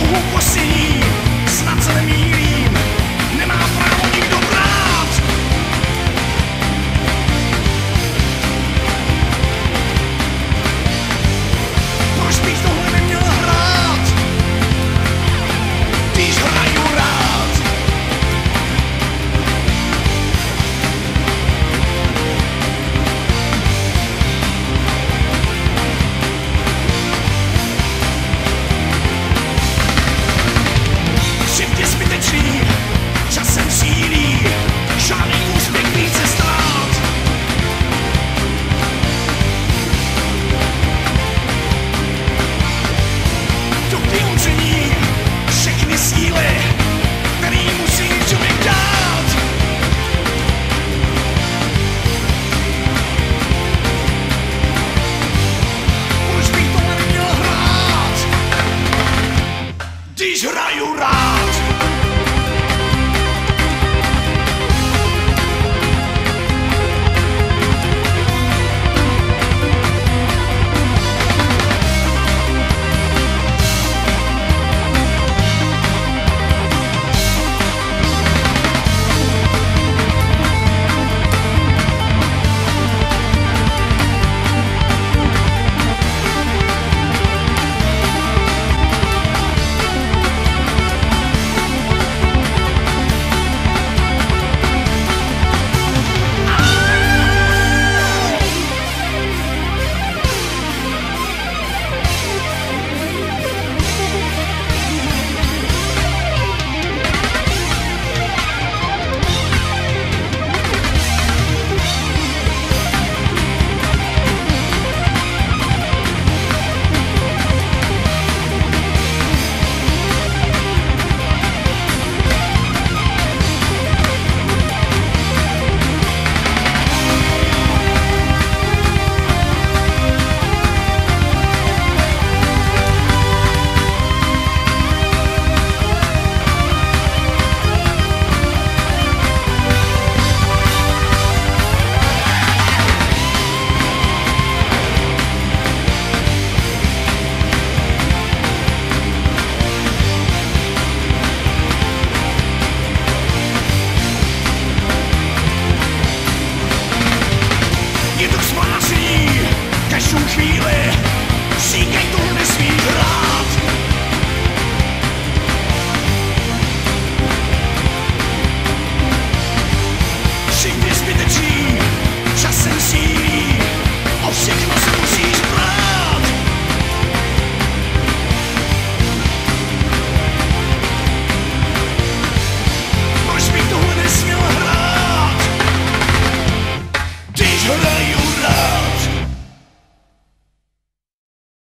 dlouhou postění, snad se nemýlím, nemá právo nikdo brát. Proč bych tohle neměl hrát, když hraju rád? Křivdy zbytečný, časem sílí, žádný úspěch více stát. Do vyjádření všechny síly, který musí člověk dát. Proč bych tohle neměl hrát, když hraju rád?